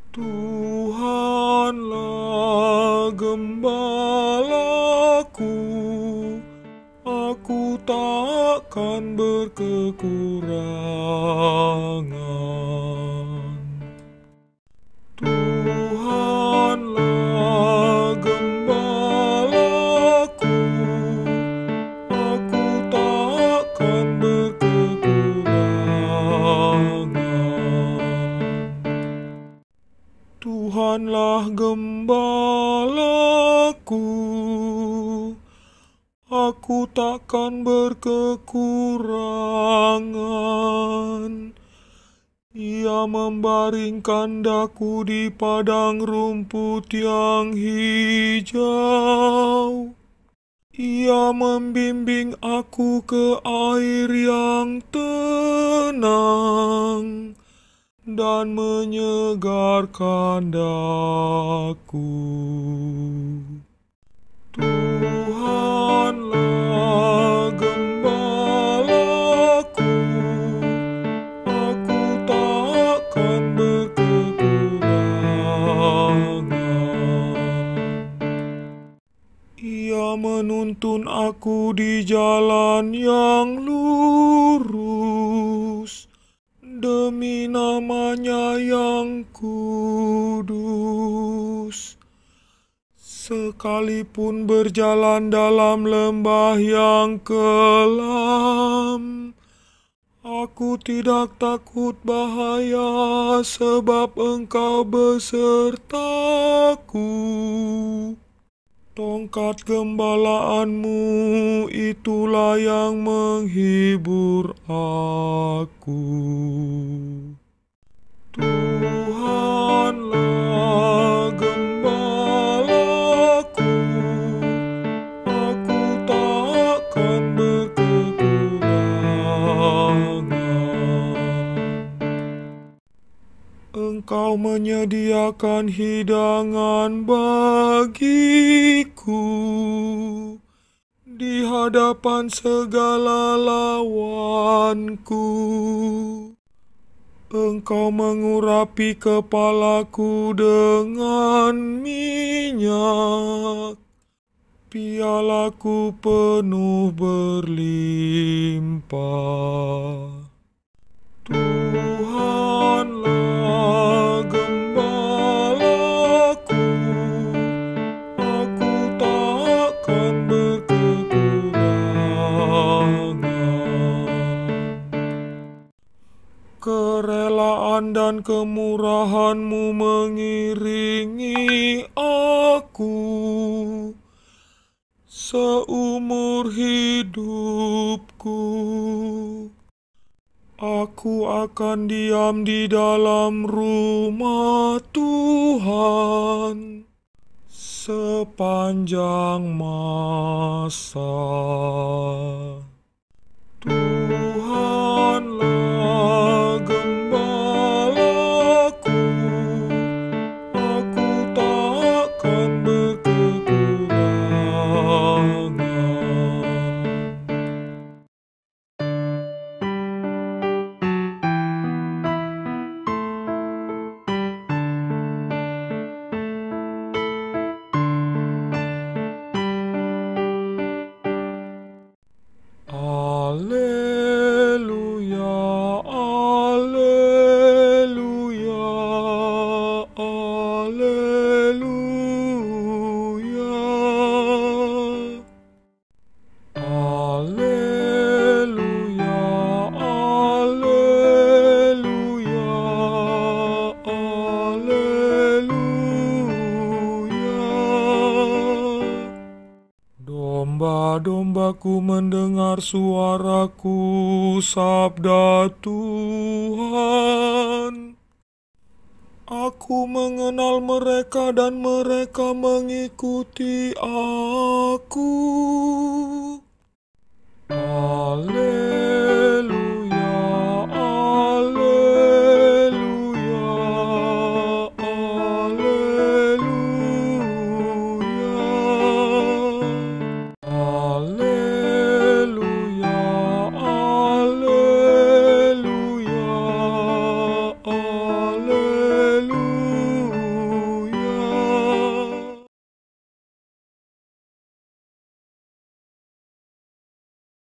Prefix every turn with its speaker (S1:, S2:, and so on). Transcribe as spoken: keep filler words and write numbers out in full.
S1: Tuhanlah gembalaku, aku takkan berkekurangan. Tuhanlah gembalaku, aku takkan berkekurangan. Tuhanlah gembalaku, aku takkan berkekurangan. Ia membaringkan daku di padang rumput yang hijau. Ia membimbing aku ke air yang tenang dan menyegarkan daku. Tuhanlah gembalaku, aku takkan berkekurangan. Ia menuntun aku di jalan yang lurus, demi namanya yang kudus. Sekalipun berjalan dalam lembah yang kelam, aku tidak takut bahaya, sebab Engkau besertaku. Tongkat gembalaanmu itulah yang menghibur aku. Tuhanlah gembalaku, aku takkan berkekurangan. Engkau menyediakan hidangan bagiku di hadapan segala lawanku. Engkau mengurapi kepalaku dengan minyak, pialaku penuh berlimpah. Tuhanlah gembalaku, aku takkan berkekurangan. Kerelaan dan kemurahan-Mu mengiringi aku seumur hidupku. Aku akan diam di dalam rumah Tuhan sepanjang masa. Tuhanlah gembalaku, aku takkan berkekurangan. Alleluia, alleluia, alleluia. Alleluia, alleluia, alleluia. Domba-dombaku mendengar suaraku, sabda Tuhan. Aku mengenal mereka dan mereka mengikuti aku. Alleluia.